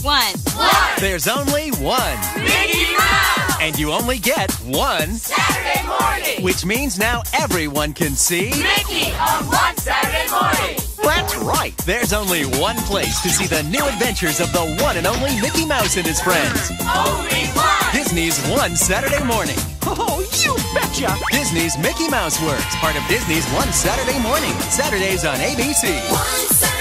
One. There's only one. Mickey Mouse! And you only get one Saturday morning! which means now everyone can see Mickey on one Saturday morning! That's right. There's only one place to see the new adventures of the one and only Mickey Mouse and his friends. Only one! Disney's One Saturday Morning. Oh, you betcha! Disney's Mickey Mouse Works, part of Disney's One Saturday Morning. Saturdays on ABC. One Saturday